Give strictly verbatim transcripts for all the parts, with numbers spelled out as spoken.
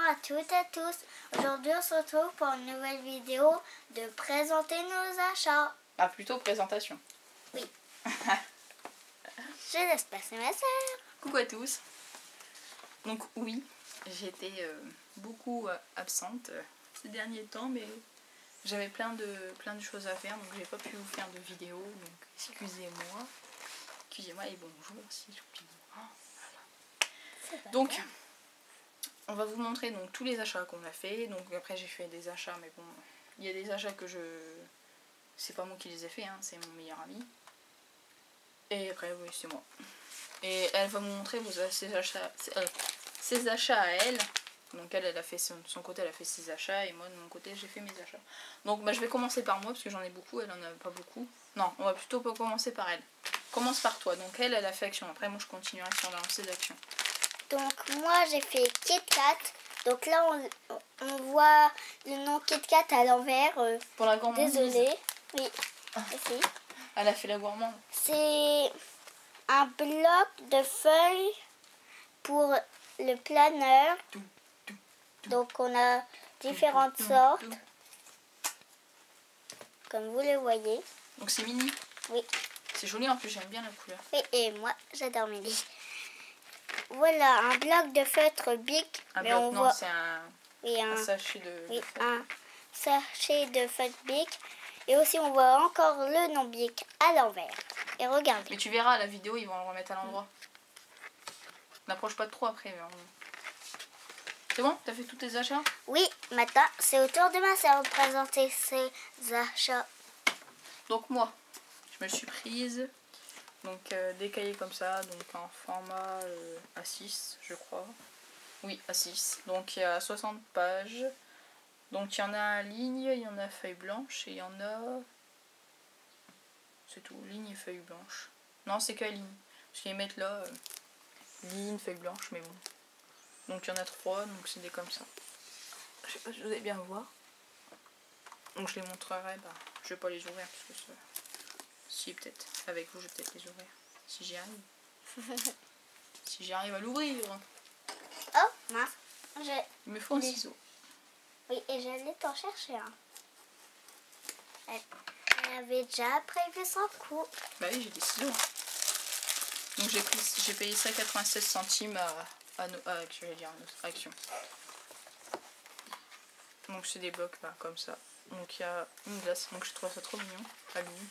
à toutes et à tous. Aujourd'hui on se retrouve pour une nouvelle vidéo de présenter nos achats. Ah, plutôt présentation. Oui. Je laisse passer ma sœur. Coucou à tous. Donc oui, j'étais euh, beaucoup euh, absente euh, ces derniers temps, mais j'avais plein de, plein de choses à faire, donc j'ai pas pu vous faire de vidéo, donc excusez-moi. Excusez-moi et bonjour si j'oublie. Oh, voilà. Donc, bien. on va vous montrer donc tous les achats qu'on a fait. Donc après j'ai fait des achats, mais bon, il y a des achats que je... C'est pas moi qui les ai fait, hein, c'est mon meilleur ami. Et après, oui, c'est moi. Et elle va vous montrer vos, ses, achats, euh, ses achats à elle. Donc elle, elle a fait son, de son côté, elle a fait ses achats. Et moi, de mon côté, j'ai fait mes achats. Donc bah, je vais commencer par moi, parce que j'en ai beaucoup. Elle en a pas beaucoup. Non, on va plutôt pas commencer par elle. Commence par toi. Donc elle, elle a fait action. Après, moi, je continuerai sur la lancée d'action. Donc moi j'ai fait KitKat. Donc là on, on voit le nom KitKat à l'envers. Euh, Pour la gourmandise. Désolée. Oui. Ah. Aussi. Elle a fait la gourmande. C'est un bloc de feuilles pour le planeur. Tout, tout, tout. Donc on a différentes tout, tout, sortes, tout. comme vous le voyez. Donc c'est mini. Oui. C'est joli en plus, j'aime bien la couleur. Oui, et moi j'adore Mini. Voilà un bloc de feutre Bic. Un mais bloc, on non, voit c'est un, oui, un, un sachet de... oui, de feuilles. un sachet de feutre Bic. Et aussi on voit encore le nom Bic à l'envers. Et regardez. Mais tu verras, à la vidéo, ils vont le remettre à l'endroit. N'approche pas de trop après. Mais on... C'est bon? T'as fait tous tes achats? Oui, maintenant c'est au tour de ma sœur de présenter ses achats. Donc moi, je me suis prise donc euh, des cahiers comme ça, donc en format euh, A six, je crois. Oui, A six. Donc il y a soixante pages. Donc il y en a en ligne, il y en a feuille blanche et il y en a... C'est tout, ligne et feuille blanche. Non, c'est que ligne. Parce qu'ils mettent là, euh, ligne, feuille blanche, mais bon. Donc il y en a trois, donc c'est des comme ça. Je sais pas si vous allez bien voir. Donc je les montrerai, bah, je vais pas les ouvrir parce que ça... Si, peut-être. Avec vous, je vais peut-être les ouvrir. Si j'y arrive. Si j'y arrive à l'ouvrir. Oh, mince. Je... Il me faut un Les- ciseau. Oui, et j'allais t'en chercher un. Elle... Elle avait déjà prévu son coup. Bah oui, j'ai des ciseaux. Donc j'ai pris, j'ai payé ça quatre-vingt-seize centimes à, à, no, à, je vais dire, à notre action. Donc c'est des blocs bah, comme ça. Donc il y a une glace. Donc je trouve ça trop mignon. À lui.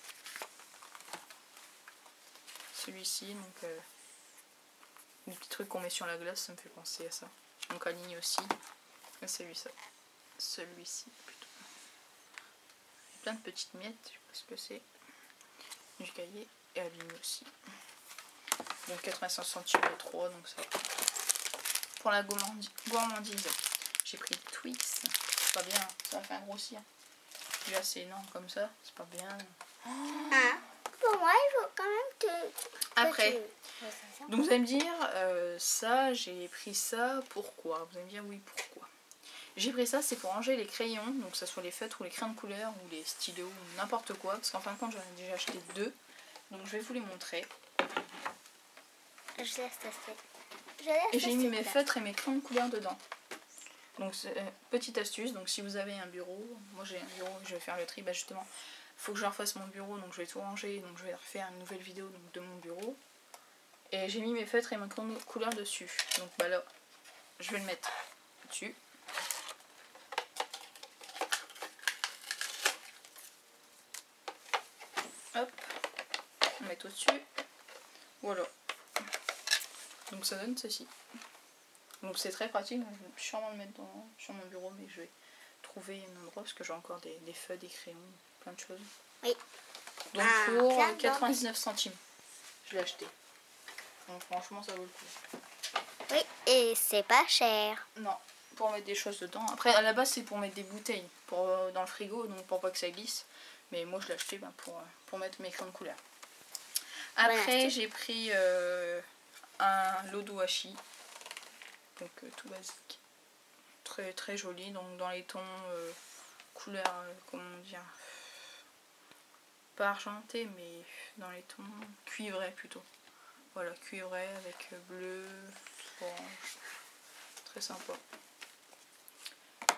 Celui-ci, donc euh, les petits trucs qu'on met sur la glace, ça me fait penser à ça. Donc à ligne aussi. Et celui-ci. Celui-ci plutôt. Il y a plein de petites miettes, je sais pas ce que c'est. Du cahier et à ligne aussi. Donc quatre-vingt-cinq centimes les trois, donc ça va. Pour la gourmandise, gourmandise j'ai pris des Twix. C'est pas bien, ça va faire grossir. Déjà c'est énorme comme ça, c'est pas bien. Hein? Pour moi, il faut quand même que... Après, que tu... donc vous allez me dire, euh, ça, j'ai pris ça, pourquoi? Vous allez me dire oui, pourquoi? J'ai pris ça, c'est pour ranger les crayons, donc que ce soit les feutres ou les crayons de couleur ou les stylos ou n'importe quoi, parce qu'en fin de compte j'en ai déjà acheté deux, donc je vais vous les montrer. Je laisse tester. Je laisse Et j'ai tester mis mes là. feutres et mes crayons de couleur dedans. Donc euh, petite astuce, donc si vous avez un bureau, moi j'ai un bureau, je vais faire le tri, bah justement, faut que je refasse mon bureau, donc je vais tout ranger, donc je vais refaire une nouvelle vidéo donc, de mon bureau. Et j'ai mis mes feutres et mes crayons de couleur dessus, donc bah là, je vais le mettre dessus. Hop, on met au-dessus, voilà. Donc ça donne ceci. Donc c'est très pratique, je vais sûrement le mettre dans, sur mon bureau, mais je vais trouver un endroit parce que j'ai encore des, des feuilles, des crayons, plein de choses. Oui. Donc Ah, pour plein de quatre-vingt-dix-neuf centimes, je l'ai acheté. Donc franchement ça vaut le coup. Oui, et c'est pas cher. Non, pour mettre des choses dedans. Après à la base c'est pour mettre des bouteilles pour, euh, dans le frigo, donc pour pas que ça glisse. Mais moi je l'ai acheté ben, pour, euh, pour mettre mes crayons de couleur. Après Voilà. j'ai pris euh, un Lodohashi. Donc euh, tout basique. Très très joli, donc dans les tons euh, couleurs, euh, comment dire, pas argenté, mais dans les tons cuivrés plutôt. Voilà, cuivré avec bleu, orange. Très sympa.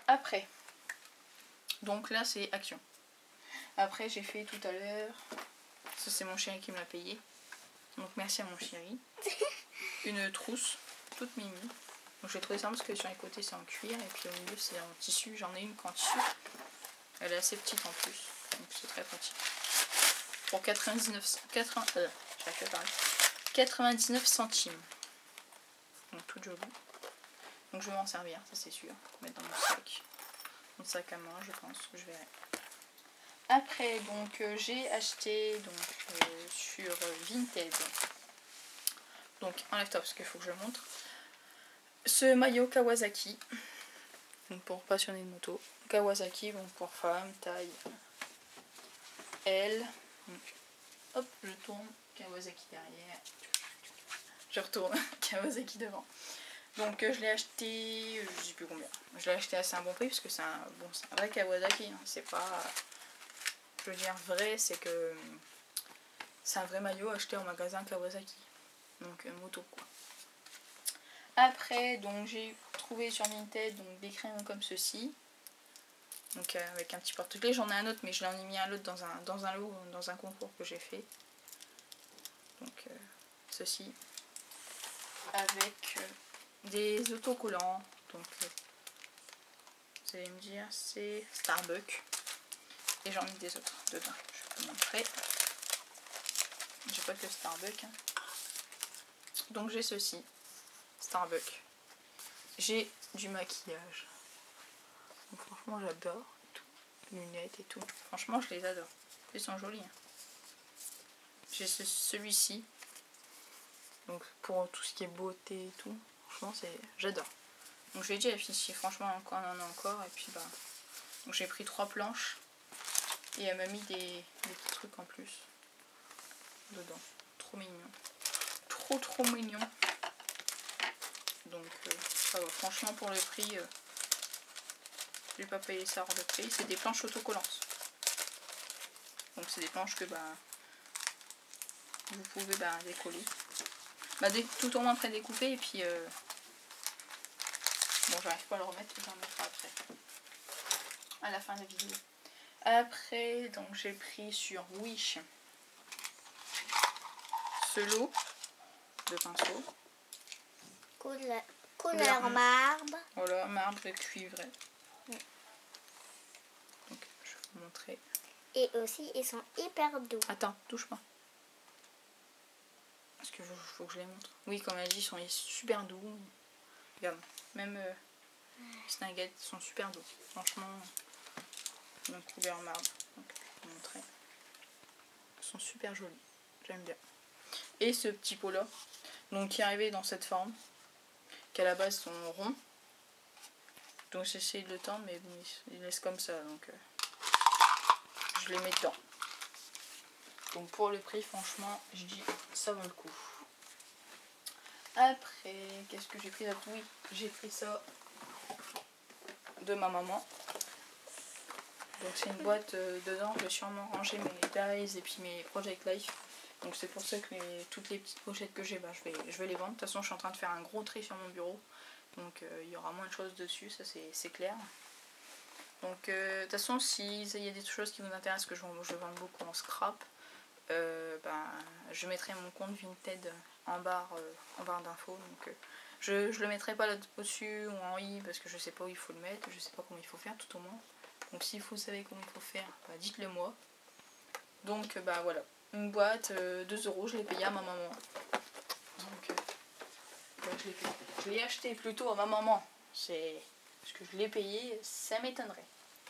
Après, donc là c'est action. Après j'ai fait tout à l'heure, ça c'est mon chéri qui me l'a payé, donc merci à mon chéri, une trousse toute mimi. Donc j'ai trouvé ça parce que sur les côtés c'est en cuir et puis au milieu c'est en tissu, j'en ai une en tissu, elle est assez petite en plus, donc c'est très pratique. Pour quatre-vingt-dix-neuf, quatre-vingts, euh, j'arrive à parler, quatre-vingt-dix-neuf centimes, donc toute jolie. Donc je vais m'en servir, ça c'est sûr, mettre dans mon sac, mon sac à main je pense, je verrai. Après donc euh, j'ai acheté donc euh, sur Vinted, donc enlève-toi parce qu'il faut que je le montre, ce maillot Kawasaki, donc pour passionner de moto, Kawasaki, bon pour femme, taille L, donc hop je tourne, Kawasaki derrière, je retourne, Kawasaki devant. Donc euh, je l'ai acheté, je sais plus combien, je l'ai acheté à assez un bon prix parce que c'est un, bon, un vrai Kawasaki, hein. C'est pas, je veux dire vrai, c'est que c'est un vrai maillot acheté en magasin Kawasaki, donc euh, moto quoi. Après donc j'ai trouvé sur Vinted donc des crayons comme ceci, donc euh, avec un petit porte-clés, j'en ai un autre mais je l'en ai mis un autre dans un, dans un lot, dans un concours que j'ai fait, donc euh, ceci, avec... Euh, des autocollants, donc euh, vous allez me dire c'est Starbucks et j'en ai des autres dedans, je peux vous montrer, j'ai pas que Starbucks, hein. Donc j'ai ceci, Starbucks, j'ai du maquillage, donc franchement j'adore, lunettes et tout, franchement je les adore, ils sont jolis, hein. J'ai ce, celui-ci, donc pour tout ce qui est beauté et tout, franchement c'est, j'adore. Donc je l'ai dit à la fille, franchement encore, on en a encore, et puis bah, donc j'ai pris trois planches, et elle m'a mis des, des petits trucs en plus, dedans, trop mignon, trop trop mignon, donc euh, ça va, franchement pour le prix, euh, je vais pas payer ça hors de prix, c'est des planches autocollantes, donc c'est des planches que bah, vous pouvez bah, décoller, bah, dé tout au moins pré-découper, et puis... Euh, bon, j'arrive pas à le remettre, j'en mettrai après, à la fin de la vidéo. Après, donc j'ai pris sur Wish ce lot de pinceaux. Couleur, couleur marbre. Voilà, marbre et cuivré. Mm. Donc, je vais vous montrer. Et aussi, ils sont hyper doux. Attends, touche pas. Parce que faut que je les montre. Oui, comme elle dit, ils sont super doux. Regarde, même euh, les nuggets sont super doux. Franchement, donc couleur marbre. Donc, je vais vous montrer. Ils sont super jolis. J'aime bien. Et ce petit pot là, donc qui est arrivé dans cette forme, qui à la base sont ronds. Donc j'essaye de le tendre, mais bon, ils laissent comme ça. Donc euh, je les mets dedans. Donc pour le prix, franchement, je dis ça vaut le coup. Après, qu'est-ce que j'ai pris d'autre? Oui, j'ai pris ça de ma maman. Donc c'est une boîte euh, dedans, je vais sûrement ranger mes dies et puis mes Project Life. Donc c'est pour ça que les, toutes les petites pochettes que j'ai, bah, je, vais, je vais les vendre. De toute façon je suis en train de faire un gros tri sur mon bureau. Donc euh, il y aura moins de choses dessus, ça c'est clair. Donc euh, de toute façon s'il y a des choses qui vous intéressent, que je, je vends beaucoup en scrap, euh, bah, je mettrai mon compte Vinted en barre, euh, en barre d'infos. Donc euh, je ne le mettrai pas là-dessus ou en i parce que je sais pas où il faut le mettre, je sais pas comment il faut faire tout au moins. Donc si vous savez comment il faut faire, bah, dites-le moi. Donc euh, bah voilà. Une boîte, euh, deux euros, je l'ai payé à ma maman. Donc, euh, ouais, je l'ai acheté plutôt à ma maman. C'est parce que je l'ai payé, ça m'étonnerait.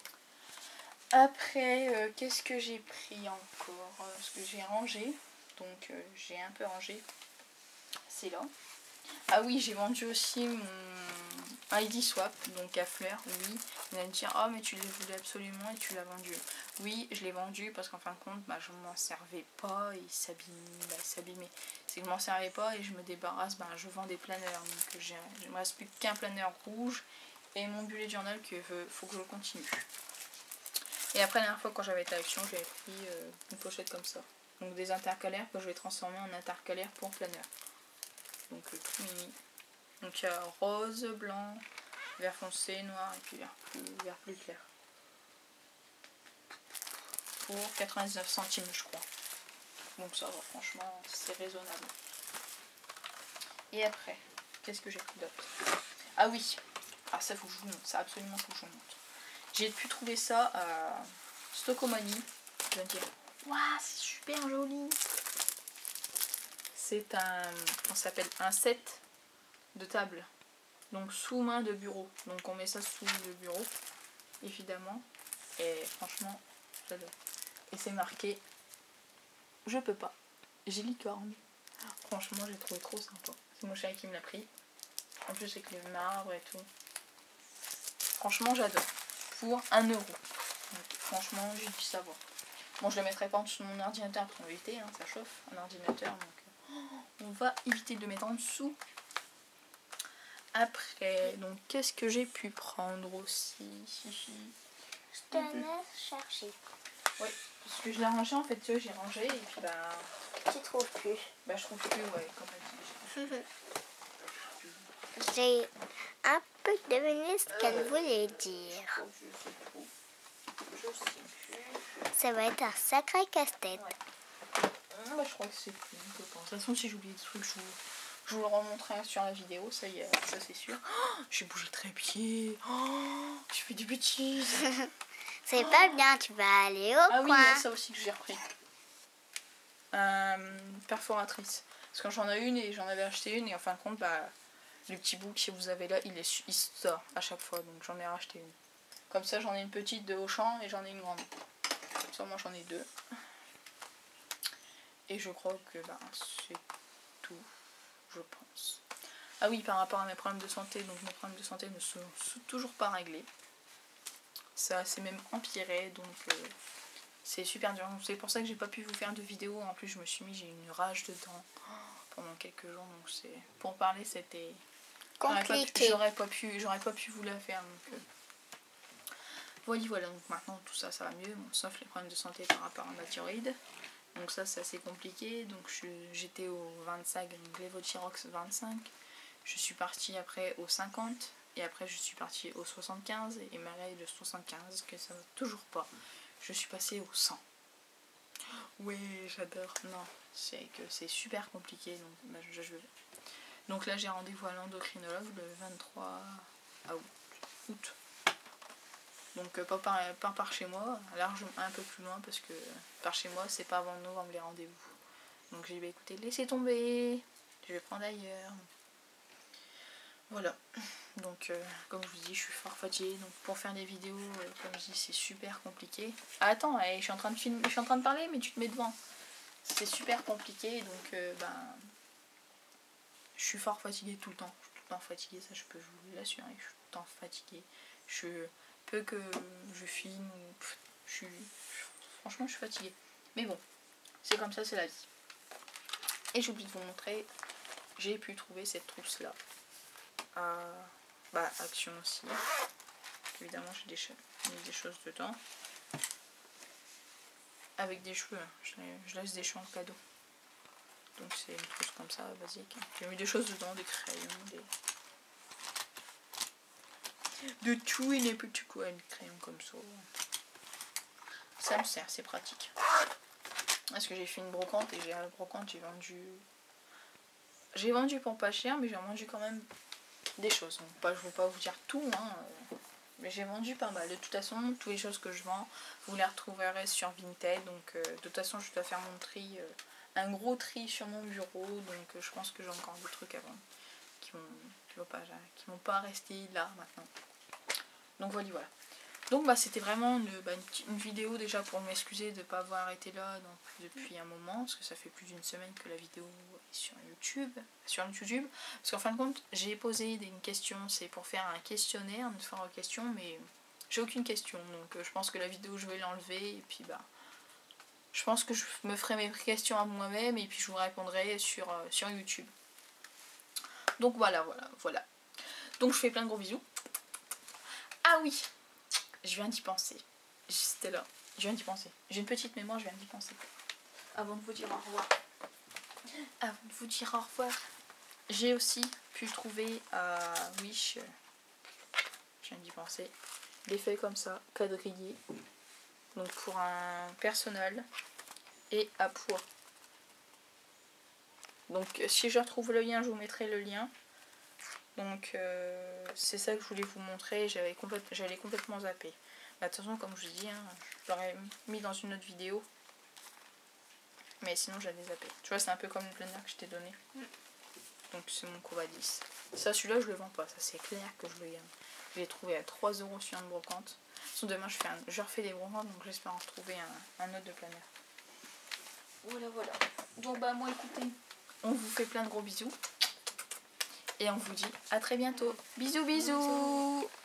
Après, euh, qu'est-ce que j'ai pris encore? Parce que j'ai rangé. Donc, euh, j'ai un peu rangé. C'est là. Ah oui, j'ai vendu aussi mon I D Swap, donc à Fleur, oui. Il va me dire, oh mais tu le voulais absolument et tu l'as vendu. Oui, je l'ai vendu parce qu'en fin de compte, bah, je m'en servais pas et il s'abîmait. C'est que je m'en servais pas et je me débarrasse, bah, je vends des planeurs. Donc il me reste plus qu'un planeur rouge et mon bullet journal qu'il faut que je continue. Et après la dernière fois quand j'avais été à Action, j'avais pris euh, une pochette comme ça. Donc des intercalaires que je vais transformer en intercalaires pour planeur. Donc le tout mini. Donc il y a rose, blanc, vert foncé, noir et puis vert plus, vert plus clair. Pour quatre-vingt-dix-neuf centimes je crois. Donc ça va, franchement c'est raisonnable. Et après, qu'est-ce que j'ai pris d'autre? Ah oui, ah ça faut que je vous montre, ça absolument faut que je vous montre. J'ai pu trouver ça à Stockomanie. Je vais me dire, waouh c'est super joli. C'est un, on s'appelle un set de table. Donc sous main de bureau. Donc on met ça sous le bureau, évidemment. Et franchement, j'adore. Et c'est marqué, je peux pas, j'ai licorne. Franchement j'ai trouvé trop sympa. C'est mon chéri qui me l'a pris. En plus avec le marbre et tout. Franchement j'adore. Pour un euro. Donc, franchement j'ai dû savoir. Bon je le mettrai pas en dessous de mon ordinateur pour éviter, hein, ça chauffe un ordinateur. Donc euh, on va éviter de le mettre en dessous. Après, donc qu'est-ce que j'ai pu prendre aussi? Je te laisse chercher. Oui, parce que je l'ai rangé en fait, tu vois, j'ai rangé et puis bah... Tu trouves plus? Bah je trouve plus, ouais, comme elle dit. J'ai un peu deviné ce qu'elle voulait dire. Je sais plus. Je sais plus. Ça va être un sacré casse-tête. Ouais. Bah, je crois que c'est plus, je pense. De toute façon, si j'oublie des trucs, je vous, je vous le remontrerai sur la vidéo, ça y est, ça c'est sûr. Oh, j'ai bougé le trépied. Oh, je fais des bêtises. C'est oh. pas bien, tu vas aller au ah coin. Ah oui, ça aussi que j'ai repris. Euh, perforatrice. Parce que j'en ai une et j'en avais acheté une et en fin de compte, bah, le petit bout que vous avez là, il, est, il sort à chaque fois. Donc j'en ai racheté une. Comme ça, j'en ai une petite de Auchan et j'en ai une grande. Sûrement j'en ai deux. Et je crois que bah, c'est tout, je pense. Ah oui, par rapport à mes problèmes de santé, donc mes problèmes de santé ne sont toujours pas réglés. Ça s'est même empiré, donc euh, c'est super dur. C'est pour ça que j'ai pas pu vous faire de vidéo. En plus, je me suis mis, j'ai une rage dedans pendant quelques jours. Donc c'est pour parler, c'était compliqué. J'aurais pas pu, j'aurais pas pu vous la faire. Donc, euh, voilà, voilà. Donc maintenant tout ça, ça va mieux, bon, sauf les problèmes de santé par rapport à ma thyroïde. Donc ça c'est assez compliqué, donc j'étais au vingt-cinq, donc Levothyrox vingt-cinq, je suis partie après au cinquante, et après je suis partie au soixante-quinze, et malgré le soixante-quinze, que ça va toujours pas, je suis passée au cent. Oui, j'adore, non, c'est que c'est super compliqué, donc, bah, je, je... donc là j'ai rendez-vous à l'endocrinologue le vingt-trois août. Donc euh, pas, par, pas par chez moi, largement un peu plus loin parce que par chez moi c'est pas avant novembre les rendez-vous. Donc j'ai dit bah écoutez laissez tomber, je vais prendre ailleurs. Voilà, donc euh, comme je vous dis je suis fort fatiguée, donc pour faire des vidéos euh, comme je dis c'est super compliqué. Ah, attends, allez, je suis en train de filmer, je suis en train de parler mais tu te mets devant. C'est super compliqué donc euh, ben je suis fort fatiguée tout le temps. Je suis tout le temps fatiguée, ça je peux vous l'assurer, je suis tout le temps fatiguée. Je peu que je filme, je suis, franchement je suis fatiguée. Mais bon, c'est comme ça, c'est la vie. Et j'ai oublié de vous montrer, j'ai pu trouver cette trousse là. À bah, Action aussi. Évidemment j'ai des, des choses dedans. Avec des cheveux, je, je laisse des cheveux en cadeau. Donc c'est une trousse comme ça, basique. J'ai mis des choses dedans, des crayons, des... de tout et des petits quoi, des crayons comme ça. Ça me sert, c'est pratique. Parce que j'ai fait une brocante et j'ai à la brocante j'ai vendu. J'ai vendu pour pas cher, mais j'ai vendu quand même des choses. Donc, pas, je ne vais pas vous dire tout, hein, mais j'ai vendu pas mal. De toute façon, toutes les choses que je vends, vous les retrouverez sur Vinted. Donc euh, de toute façon, je dois faire mon tri, euh, un gros tri sur mon bureau. Donc euh, je pense que j'ai encore des trucs à vendre qui vont, qui vont pas, qui vont pas rester là maintenant. Donc voilà, voilà. Donc bah c'était vraiment une, bah, une, une vidéo déjà pour m'excuser de ne pas avoir été là donc, depuis un moment, parce que ça fait plus d'une semaine que la vidéo est sur YouTube, sur YouTube, parce qu'en fin de compte j'ai posé une question, c'est pour faire un questionnaire, une foire aux questions, mais j'ai aucune question, donc euh, je pense que la vidéo je vais l'enlever, et puis bah je pense que je me ferai mes questions à moi-même, et puis je vous répondrai sur, euh, sur YouTube. Donc voilà, voilà, voilà. Donc je fais plein de gros bisous. Ah oui, je viens d'y penser. C'était là. Je viens d'y penser. J'ai une petite mémoire, je viens d'y penser. Avant de vous dire au revoir. Avant de vous dire au revoir. J'ai aussi pu trouver à Wish je viens d'y penser. Il est fait comme ça, quadrillé. Donc pour un personnel et à poids. Donc si je retrouve le lien, je vous mettrai le lien. Donc euh, c'est ça que je voulais vous montrer, j'avais complète, j'allais complètement zapper. Mais attention, comme je vous dis, hein, je l'aurais mis dans une autre vidéo. Mais sinon j'avais zappé. Tu vois, c'est un peu comme le planner que je t'ai donné. Mm. Donc c'est mon Covadis. Ça, celui-là, je le vends pas, ça c'est clair que je le gagne. Je l'ai trouvé à trois euros sur une brocante. Sinon demain je, fais un, je refais des brocantes, donc j'espère en retrouver un, un autre de planner. Voilà, voilà. Donc bah moi écoutez, on vous fait plein de gros bisous. Et on vous dit à très bientôt. Bisous, bisous.